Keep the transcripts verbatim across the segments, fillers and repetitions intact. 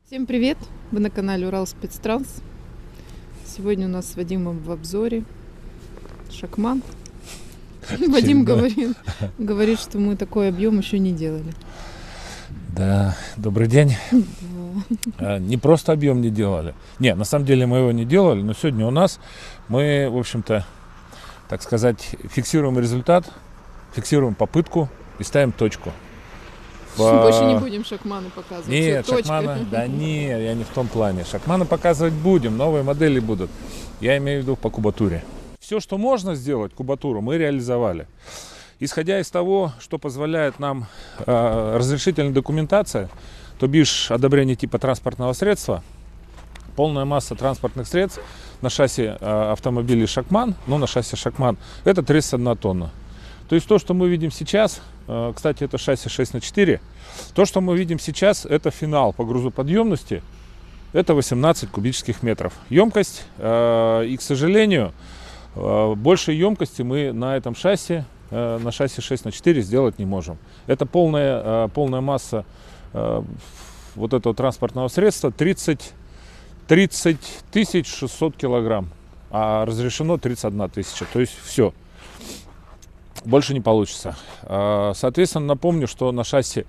Всем привет! Вы на канале Уралспецтранс. Сегодня у нас с Вадимом в обзоре Шакман. Вадим говорит, говорит, что мы такой объем еще не делали. Да, добрый день. Да. Не просто объем не делали. Не, на самом деле мы его не делали, но сегодня у нас мы, в общем-то, так сказать, фиксируем результат, фиксируем попытку и ставим точку. Больше не будем шакманы показывать. Нет, Всё, шакманы, да нет, я не в том плане. Шакманы показывать будем, новые модели будут. Я имею в виду по кубатуре. Все, что можно сделать кубатуру, мы реализовали. Исходя из того, что позволяет нам э, разрешительная документация, то бишь одобрение типа транспортного средства, полная масса транспортных средств на шасси э, автомобилей Шакман, ну на шасси Шакман, это тридцать одна тонна. То есть то, что мы видим сейчас, э, кстати, это шасси шесть на четыре, то, что мы видим сейчас, это финал по грузоподъемности, это восемнадцать кубических метров. Емкость, э, и, к сожалению, э, большей емкости мы на этом шасси, э, на шасси шесть на четыре сделать не можем. Это полная, э, полная масса э, вот этого транспортного средства тридцать тысяч шестьсот килограмм, а разрешено тридцать одна тысяча, то есть все. Больше не получится. Соответственно, напомню, что на шасси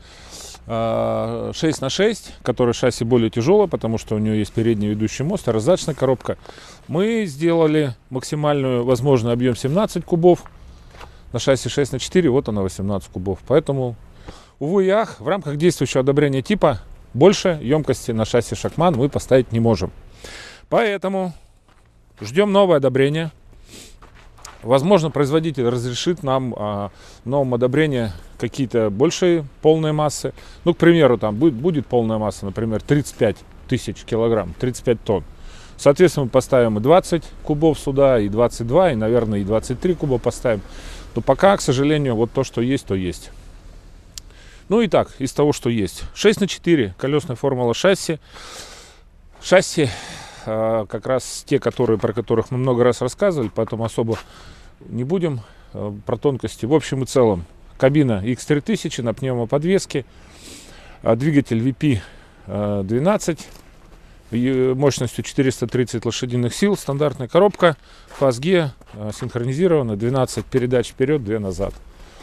шесть на шесть, которое шасси более тяжелое, потому что у нее есть передний ведущий мост и раздаточная коробка, мы сделали максимальную возможный объем семнадцать кубов. На шасси шесть на четыре вот она восемнадцать кубов. Поэтому, увы и ах, в рамках действующего одобрения типа больше емкости на шасси Шакман мы поставить не можем. Поэтому ждем новое одобрение. Возможно, производитель разрешит нам а, в новом одобрении какие-то большие полные массы. Ну, к примеру, там будет, будет полная масса, например, тридцать пять тысяч килограмм, тридцать пять тонн. Соответственно, мы поставим и двадцать кубов сюда, и двадцать два, и, наверное, и двадцать три куба поставим. Но пока, к сожалению, вот то, что есть, то есть. Ну и так, из того, что есть. шесть на четыре, колесная формула шасси. Шасси... как раз те, которые, про которых мы много раз рассказывали, поэтому особо не будем про тонкости. В общем и целом, кабина икс три тысячи на пневмоподвеске, двигатель ви пи двенадцать мощностью четыреста тридцать лошадиных сил, стандартная коробка, фазге, синхронизирована, двенадцать передач вперед, две назад.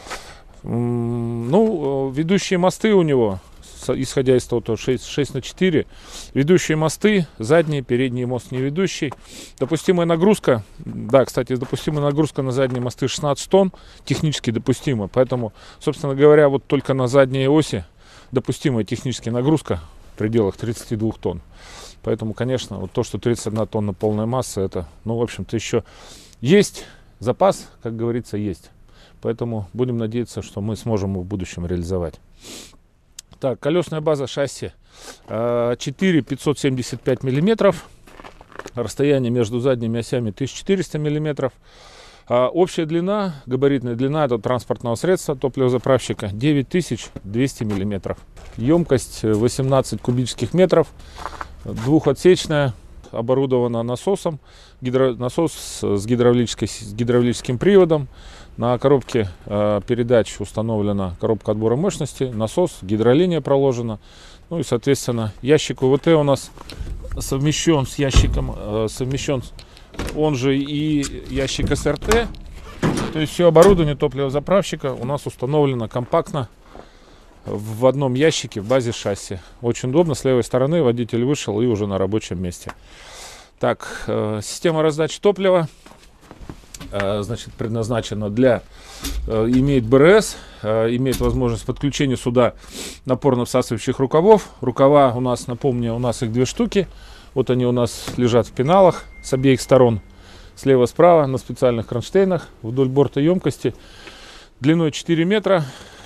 Ну, ведущие мосты у него, исходя из того, что шесть на четыре, ведущие мосты, задний, передний мост не ведущий. Допустимая нагрузка, да, кстати, допустимая нагрузка на задние мосты шестнадцать тонн, технически допустима. Поэтому, собственно говоря, вот только на задней оси допустимая техническая нагрузка в пределах тридцати двух тонн. Поэтому, конечно, вот то, что тридцать одна тонна полная масса, это, ну, в общем-то, еще есть запас, как говорится, есть. Поэтому будем надеяться, что мы сможем его в будущем реализовать. Так, колесная база шасси четыре тысячи пятьсот семьдесят пять миллиметров, расстояние между задними осями тысяча четыреста миллиметров, а общая длина, габаритная длина этого транспортного средства, топливозаправщика, девять тысяч двести миллиметров, емкость восемнадцать кубических метров, двухотсечная, оборудована насосом, гидро, насос с, гидравлической, с гидравлическим приводом. На коробке э, передач установлена коробка отбора мощности, насос, гидролиния проложена. Ну и, соответственно, ящик УВТ у нас совмещен с ящиком, э, совмещен, он же и ящик эс эр тэ. То есть все оборудование топливозаправщика у нас установлено компактно в одном ящике в базе шасси. Очень удобно, с левой стороны водитель вышел и уже на рабочем месте. Так, э, система раздачи топлива. Значит, предназначена для, имеет бэ эр эс, имеет возможность подключения сюда напорно-всасывающих рукавов. Рукава у нас, напомню, у нас их две штуки. Вот они у нас лежат в пеналах с обеих сторон, слева-справа, на специальных кронштейнах вдоль борта емкости. Длиной четыре метра,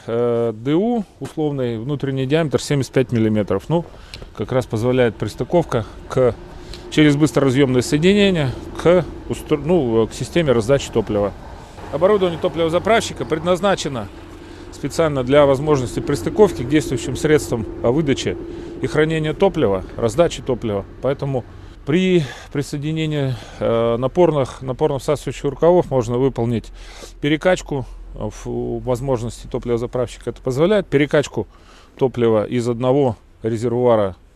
ДУ условный, внутренний диаметр семьдесят пять миллиметров. Ну, как раз позволяет пристыковка к через быстроразъемное соединение к, ну, к системе раздачи топлива. Оборудование топливозаправщика предназначено специально для возможности пристыковки к действующим средствам выдачи и хранения топлива, раздачи топлива. Поэтому при присоединении э, напорных, напорно-всасывающих рукавов можно выполнить перекачку в возможности топливозаправщика. Это позволяет перекачку топлива из одного резервуара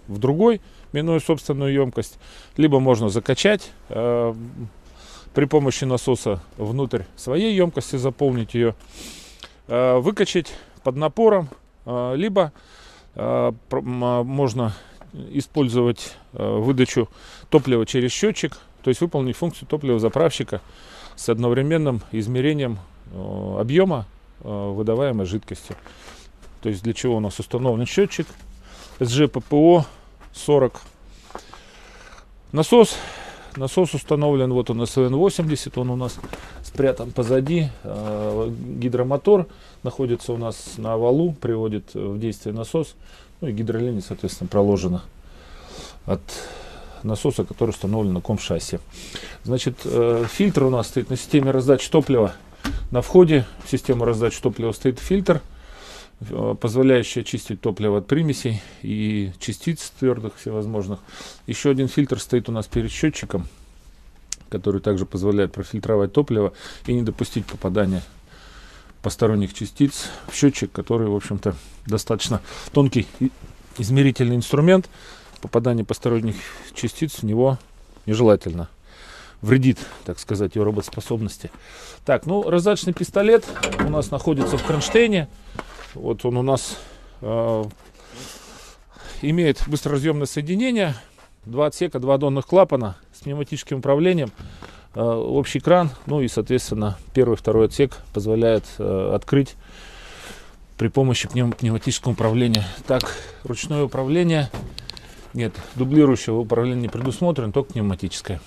в другой, минуя собственную емкость, либо можно закачать э, при помощи насоса внутрь своей емкости, заполнить ее, э, выкачать под напором, э, либо э, можно использовать э, выдачу топлива через счетчик, то есть выполнить функцию топливозаправщика с одновременным измерением э, объема э, выдаваемой жидкости. То есть для чего у нас установлен счетчик эс джи пэ пэ о сорок. Насос. Насос установлен, вот он эс вэ эн восемьдесят, он у нас спрятан позади. Э, гидромотор находится у нас на валу, приводит в действие насос. Ну и гидролиния, соответственно, проложена от насоса, который установлен на ком-шасси. Значит, э, фильтр у нас стоит на системе раздачи топлива. На входе в систему раздачи топлива стоит фильтр, э, позволяющий очистить топливо от примесей и частиц твердых всевозможных. Еще один фильтр стоит у нас перед счетчиком, который также позволяет профильтровать топливо и не допустить попадания посторонних частиц в счетчик, который, в общем-то, достаточно тонкий измерительный инструмент. Попадание посторонних частиц в него нежелательно, вредит, так сказать, его работоспособности. Так, ну, раздаточный пистолет у нас находится в кронштейне. Вот он у нас э, имеет быстроразъемное соединение, два отсека, два донных клапана с пневматическим управлением, э, общий кран, ну и, соответственно, первый, второй отсек позволяет э, открыть при помощи пнев, пневматического управления. Так, ручное управление. Нет, дублирующего управления не предусмотрено, только пневматическое.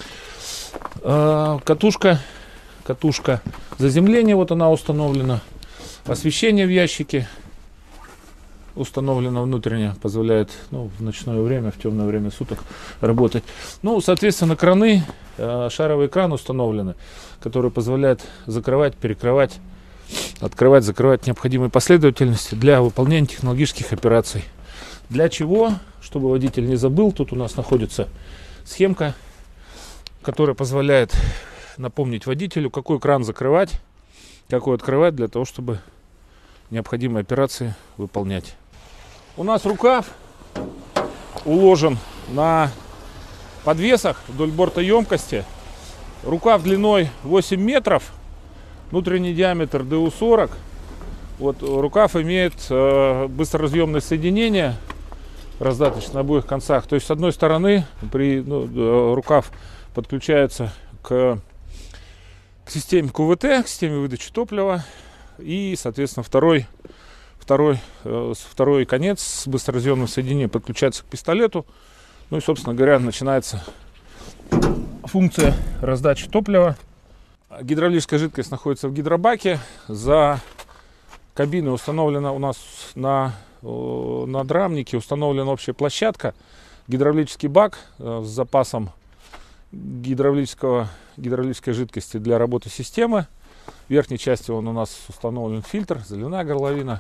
Э, катушка, катушка заземления, вот она установлена. Освещение в ящике установлено внутренне, позволяет, ну, в ночное время, в темное время суток работать. Ну, соответственно, краны, э, шаровые краны установлены, которые позволяют закрывать, перекрывать, открывать, закрывать в необходимой последовательности для выполнения технологических операций. Для чего? Чтобы водитель не забыл, тут у нас находится схемка, которая позволяет напомнить водителю, какой кран закрывать, какой открывать, для того, чтобы необходимые операции выполнять. У нас рукав уложен на подвесах вдоль борта емкости. Рукав длиной восемь метров, внутренний диаметр дэ у сорок. Вот рукав имеет э, быстроразъемное соединение раздаточное на обоих концах. То есть с одной стороны при, ну, рукав подключается к, к системе ку вэ тэ, к системе выдачи топлива. И, соответственно, второй, второй, э, второй конец с быстроразъемным соединением подключается к пистолету. Ну и, собственно говоря, начинается функция раздачи топлива. Гидравлическая жидкость находится в гидробаке. За кабиной установлена у нас на, э, на драмнике установлена общая площадка. Гидравлический бак э, с запасом гидравлического, гидравлической жидкости для работы системы. В верхней части он у нас установлен фильтр, заливная горловина.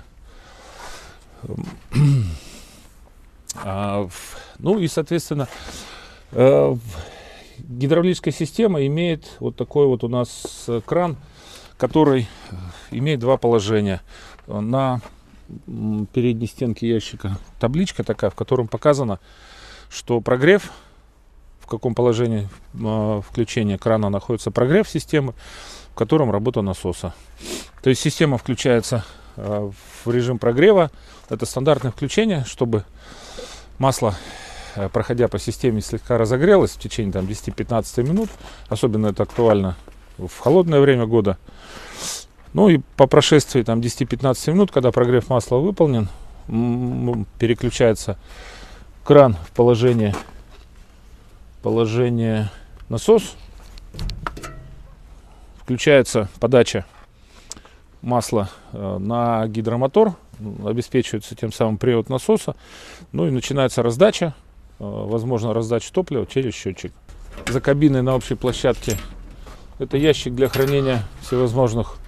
А, ну и, соответственно, э, гидравлическая система имеет вот такой вот у нас кран, который имеет два положения. На передней стенке ящика табличка такая, в котором показано, что прогрев, в каком положении э, включения крана находится прогрев системы, в котором работа насоса. То есть система включается э, в режим прогрева. Это стандартное включение, чтобы масло, э, проходя по системе, слегка разогрелось в течение там, десяти-пятнадцати минут. Особенно это актуально в холодное время года. Ну и по прошествии там, десяти-пятнадцати минут, когда прогрев масла выполнен, переключается кран в положение, положение насос. Включается подача масла э, на гидромотор, обеспечивается тем самым привод насоса. Ну и начинается раздача, э, возможно раздача топлива через счетчик. За кабиной на общей площадке это ящик для хранения всевозможных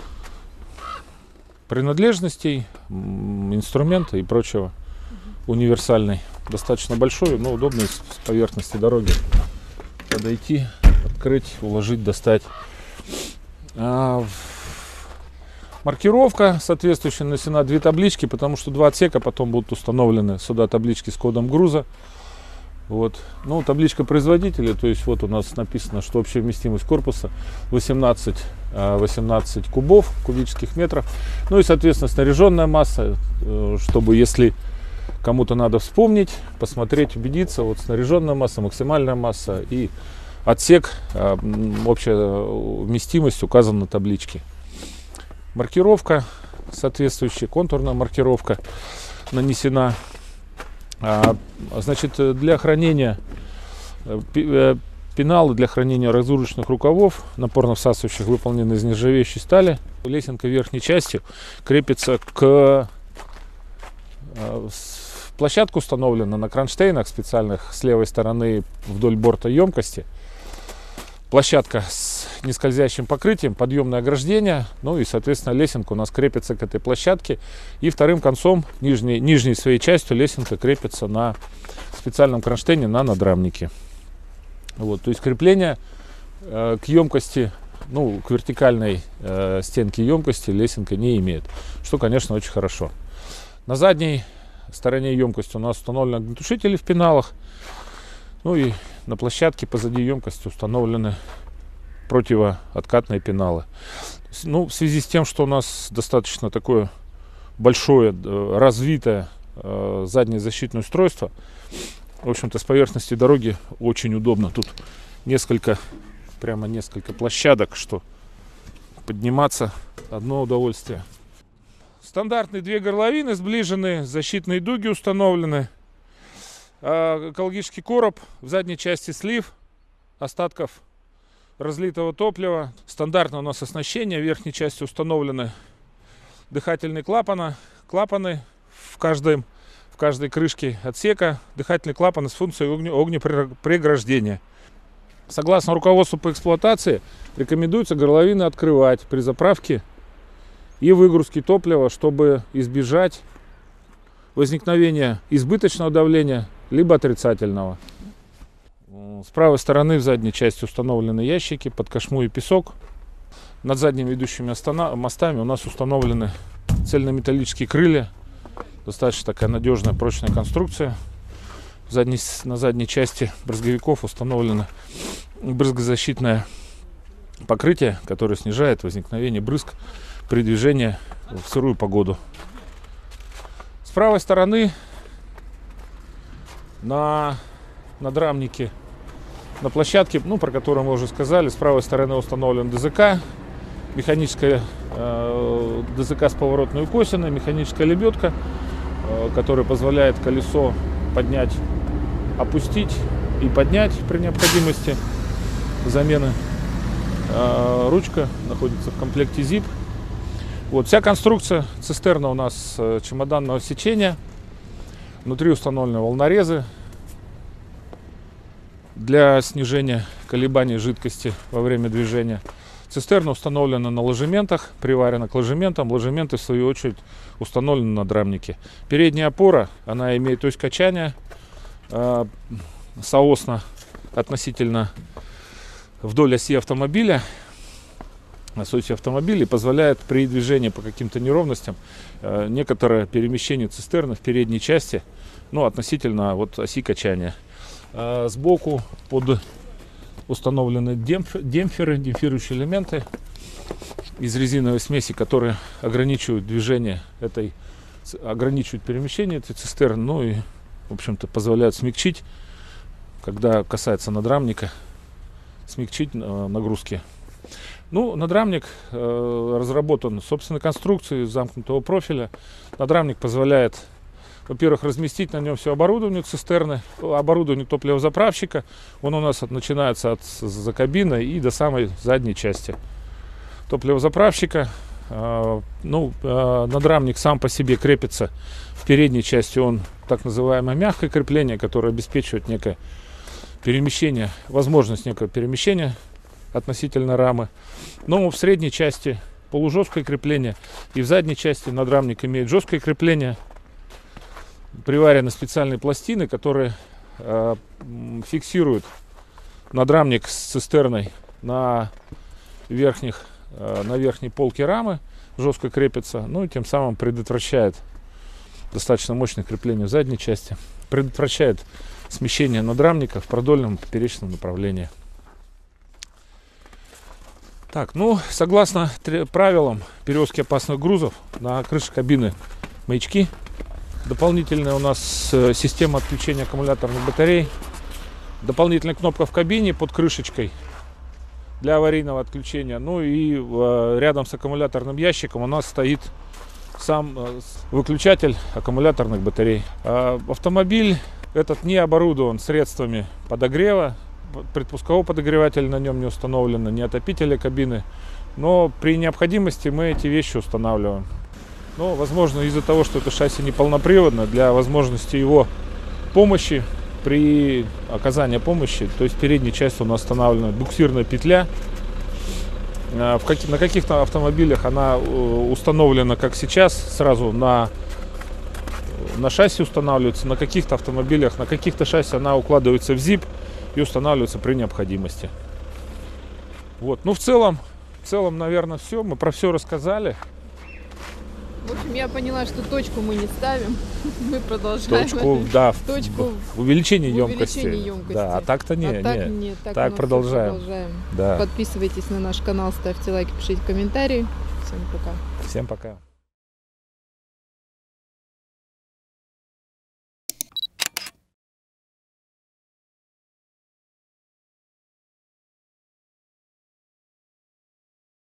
принадлежностей, инструмента и прочего. Универсальный, достаточно большой, но удобный с поверхности дороги. Подойти, открыть, уложить, достать. А, Маркировка соответствующая, нанесена две таблички, потому что два отсека потом будут установлены сюда таблички с кодом груза. Вот. Ну, табличка производителя, то есть вот у нас написано, что общая вместимость корпуса восемнадцать, восемнадцать кубов, кубических метров. Ну и, соответственно, снаряженная масса, чтобы, если кому-то надо вспомнить, посмотреть, убедиться, вот снаряженная масса, максимальная масса и отсек, общая вместимость указана на табличке. Маркировка, соответствующая контурная маркировка нанесена. А, значит, для хранения пеналы, для хранения разрушенных рукавов, напорно-всасывающих, выполнены из нержавеющей стали. Лесенка верхней части крепится к... Площадка установлена на кронштейнах специальных с левой стороны вдоль борта емкости. Площадка с нескользящим покрытием, подъемное ограждение, ну и, соответственно, лесенка у нас крепится к этой площадке. И вторым концом, нижней, нижней своей частью, лесенка крепится на специальном кронштейне на надрамнике. Вот, то есть крепление э, к емкости, ну, к вертикальной э, стенке емкости лесенка не имеет, что, конечно, очень хорошо. На задней стороне емкости у нас установлены огнетушители в пеналах. Ну и на площадке позади емкости установлены противооткатные пеналы. Ну, в связи с тем, что у нас достаточно такое большое, развитое э, заднее защитное устройство, в общем-то, с поверхности дороги очень удобно. Тут несколько, прямо несколько площадок, что подниматься одно удовольствие. Стандартные две горловины сближены, защитные дуги установлены. Экологический короб, в задней части слив остатков разлитого топлива. Стандартное у нас оснащение, в верхней части установлены дыхательные клапаны, клапаны в, каждой, в каждой крышке отсека, дыхательные клапаны с функцией огне, огнепреграждения. Согласно руководству по эксплуатации, рекомендуется горловины открывать при заправке и выгрузке топлива, чтобы избежать возникновения избыточного давления либо отрицательного. С правой стороны в задней части установлены ящики под кошму и песок. Над задними ведущими мостами у нас установлены цельнометаллические крылья. Достаточно такая надежная, прочная конструкция. В задней, на задней части брызговиков установлено брызгозащитное покрытие, которое снижает возникновение брызг при движении в сырую погоду. С правой стороны на надрамнике, на площадке, ну, про которую мы уже сказали, с правой стороны установлен ДЗК, механическая э, ДЗК с поворотной укосиной, механическая лебедка, э, которая позволяет колесо поднять, опустить и поднять при необходимости замены. Э, ручка находится в комплекте зип. Вот, вся конструкция цистерна у нас э, чемоданного сечения. Внутри установлены волнорезы для снижения колебаний жидкости во время движения. Цистерна установлена на ложементах, приварена к ложементам. Ложементы, в свою очередь, установлены на драмнике. Передняя опора, она имеет ось качания э, соосно относительно вдоль оси автомобиля. Оси автомобиля позволяет при движении по каким-то неровностям э, некоторое перемещение цистерны в передней части, ну, относительно вот оси качания. Э, сбоку под установлены демпф, демпферы, демпфирующие элементы из резиновой смеси, которые ограничивают движение этой, ограничивают перемещение этой цистерны, ну и, в общем-то, позволяют смягчить, когда касается надрамника, смягчить э, нагрузки. Ну, надрамник э, разработан собственной конструкцией замкнутого профиля. Надрамник позволяет, во-первых, разместить на нем все оборудование цистерны, оборудование топливозаправщика. Он у нас от, начинается от за кабины и до самой задней части топливозаправщика. Э, ну, э, надрамник сам по себе крепится в передней части. Он так называемое мягкое крепление, которое обеспечивает некое перемещение, возможность некого перемещения относительно рамы. Но в средней части полужесткое крепление, и в задней части надрамник имеет жесткое крепление. Приварены специальные пластины, которые э, фиксируют надрамник с цистерной на, верхних, э, на верхней полке рамы. жестко крепится, ну и тем самым предотвращает достаточно мощное крепление в задней части, предотвращает смещение надрамника в продольном и поперечном направлении. Так, ну, согласно правилам перевозки опасных грузов, на крыше кабины маячки. Дополнительная у нас система отключения аккумуляторных батарей. Дополнительная кнопка в кабине под крышечкой для аварийного отключения. Ну и рядом с аккумуляторным ящиком у нас стоит сам выключатель аккумуляторных батарей. Автомобиль этот не оборудован средствами подогрева. Предпускового подогревателя на нем не установлено, ни отопителя кабины. Но при необходимости мы эти вещи устанавливаем. Но, возможно, из-за того, что это шасси не полноприводно, для возможности его помощи, при оказании помощи, то есть в передней части у нас установлена буксирная петля. В каких, на каких-то автомобилях она установлена, как сейчас, сразу на, на шасси устанавливается. На каких-то автомобилях, на каких-то шасси она укладывается в зип и устанавливается при необходимости. Вот. Ну, в целом, в целом, наверное, все. Мы про все рассказали. В общем, я поняла, что точку мы не ставим. Мы продолжаем. Точку, да, точку в увеличении в емкости. увеличении емкости. Да, а так-то не. А так, не. не, так, так продолжаем. продолжаем. Да. Подписывайтесь на наш канал, ставьте лайки, пишите комментарии. Всем пока. Всем пока.